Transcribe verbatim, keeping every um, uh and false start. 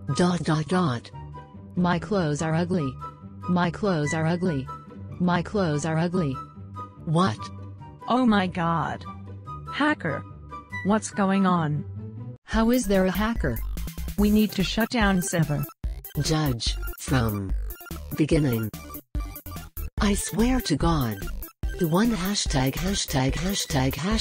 Dot dot dot. My clothes are ugly. My clothes are ugly. My clothes are ugly. What? Oh my god. Hacker. What's going on? How is there a hacker? We need to shut down server. Judge, from beginning. I swear to God. The one hashtag hashtag hashtag hashtag